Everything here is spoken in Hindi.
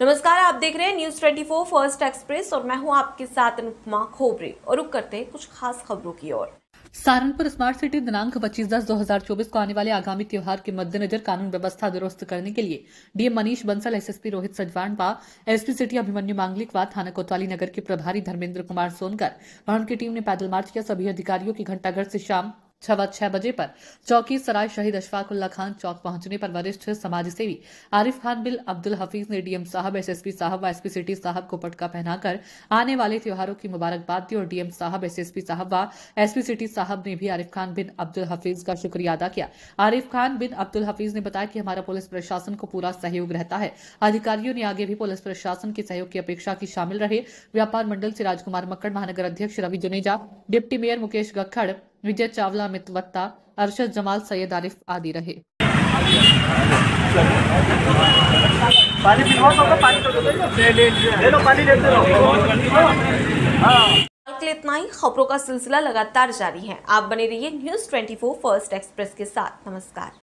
नमस्कार, आप देख रहे हैं न्यूज़ 24 फर्स्ट एक्सप्रेस और मैं हूं आपके साथ अनुपमा खोबरे। और रुक करते हैं कुछ खास खबरों की ओर। सहारनपुर स्मार्ट सिटी दिनांक 25/10/2024 को आने वाले आगामी त्योहार के मद्देनजर कानून व्यवस्था दुरुस्त करने के लिए डीएम मनीष बंसल, एसएसपी रोहित सजवाण व एसपी सिटी अभिमन्यु मांगलिक व थाना कोतवाली नगर के प्रभारी धर्मेंद्र कुमार सोनकर और उनकी टीम ने पैदल मार्च किया। सभी अधिकारियों की घंटाघर से शाम 6 बजे पर चौकी सराय शहीद अशफाक उल्ला खान चौक पहुंचने पर वरिष्ठ समाजसेवी आरिफ खान बिन अब्दुल हफीज ने डीएम साहब, एसएसपी साहब व एसपी सिटी साहब को पटका पहनाकर आने वाले त्योहारों की मुबारकबाद दी और डीएम साहब, एसएसपी साहब व एसपी सिटी साहब ने भी आरिफ खान बिन अब्दुल हफीज का शुक्रिया अदा किया। आरिफ खान बिन अब्दुल हफीज ने बताया कि हमारा पुलिस प्रशासन को पूरा सहयोग रहता है। अधिकारियों ने आगे भी पुलिस प्रशासन के सहयोग की अपेक्षा की शामिल रहे। व्यापार मंडल से राजकुमार मक्कड़, महानगर अध्यक्ष रवि जुनेजा, डिप्टी मेयर मुकेश गखड़, विजय चावला, अमित वत्ता, अरशद जमाल, सैयद आरिफ आदि रहे। पानी ले लो। इतना ही खबरों का सिलसिला लगातार जारी है। आप बने रहिए न्यूज़ 24 फर्स्ट एक्सप्रेस के साथ। नमस्कार।